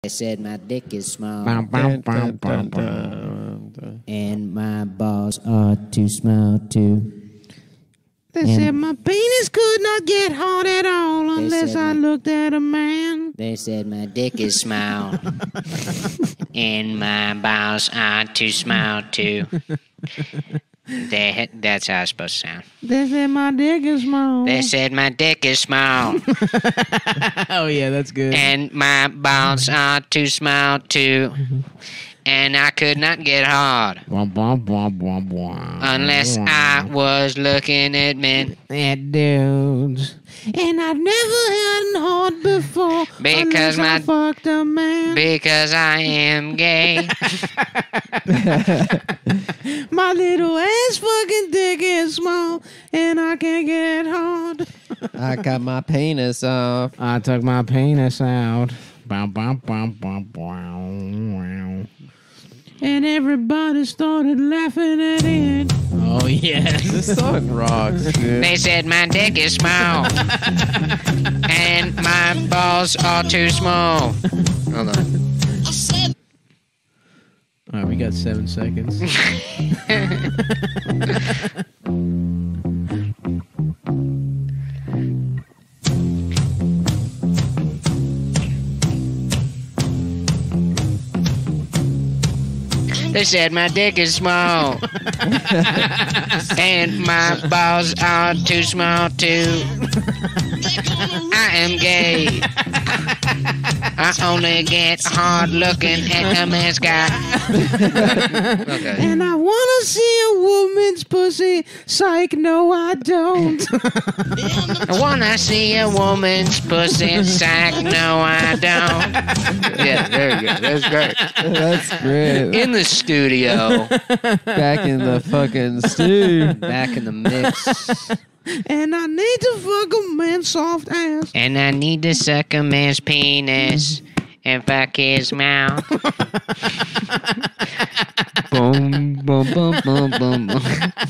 They said my dick is small Dun, dun, dun, dun, dun. and my balls are too small too. They said my penis could not get hard at all unless I looked at a man. They said my dick is small and my balls are too small too. That's how it's supposed to sound. They said my dick is small. They said my dick is small Oh, yeah, that's good. and my balls are too small too. And I could not get hard Blah, blah, blah, blah, blah. unless I was looking at men. At dudes. And I've never had hard before Because unless I fucked a man. Because I am gay. My little ass fucking dick is small and I can't get hard. I cut my penis off. I took my penis out. Bow, bow, bow, bow, bow, wow. And everybody started laughing at it. Oh, yes. This song rocks, dude. They said my dick is small. And my balls are too small. Hold on. All right, we got 7 seconds. They said my dick is small. And my balls are too small too. I am gay. I only get hard looking at a man's guy. Okay. And I want to see a woman's pussy. Psych, no, I don't. I wanna see a woman's pussy sack. No, I don't. Yeah, very good. That's great. That's great. In the studio, Back in the fucking stew. back in the mix. And I need to fuck a man's soft ass. And I need to suck a man's penis and fuck his mouth. Boom, boom, boom, boom, boom, boom.